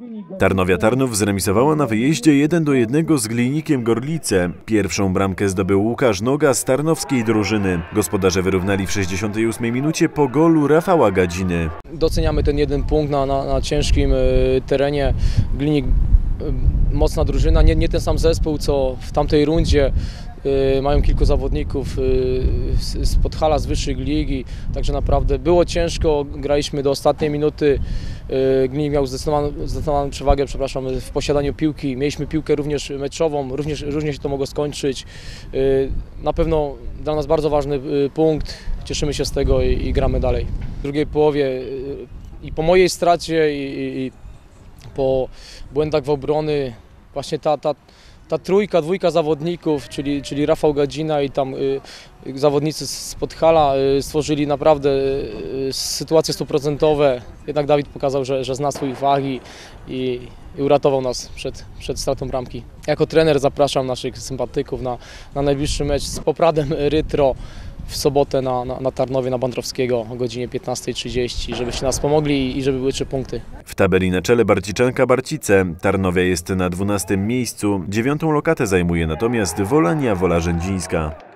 Tarnowia Tarnów zremisowała na wyjeździe 1:1 z Glinikiem Gorlice. Pierwszą bramkę zdobył Łukasz Noga z tarnowskiej drużyny. Gospodarze wyrównali w 68 minucie po golu Rafała Gadziny. Doceniamy ten jeden punkt na ciężkim terenie. Glinik mocna drużyna, nie ten sam zespół co w tamtej rundzie. Mają kilku zawodników z Podhala, z wyższych ligi, także naprawdę było ciężko, graliśmy do ostatniej minuty. Glinik miał zdecydowaną przewagę, w posiadaniu piłki. Mieliśmy piłkę również meczową, różnie się to mogło skończyć. Na pewno dla nas bardzo ważny punkt, cieszymy się z tego i gramy dalej. W drugiej połowie i po mojej stracie i po błędach w obrony właśnie ta dwójka zawodników, czyli Rafał Gadzina i tam zawodnicy z Podhala stworzyli naprawdę sytuacje stuprocentowe. Jednak Dawid pokazał, że zna swój fach i uratował nas przed stratą bramki. Jako trener zapraszam naszych sympatyków na najbliższy mecz z Popradem Rytro w sobotę na Tarnowie, na Bandrowskiego o godzinie 15:30, żebyście nas pomogli i żeby były 3 punkty. W tabeli na czele Barciczanka Barcice. Tarnowia jest na 12. miejscu. 9. lokatę zajmuje natomiast Wolania Wola Rzędzińska.